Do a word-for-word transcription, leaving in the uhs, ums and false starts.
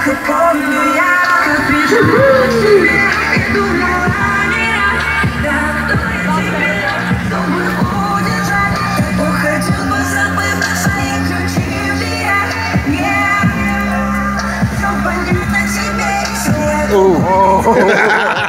Помню, я как пишу тебе и думала не раз, да, кто я тебе, чтобы удержать. Уходил бы, забыв свои ключи в дверях. Yeah, все понятно тебе, все.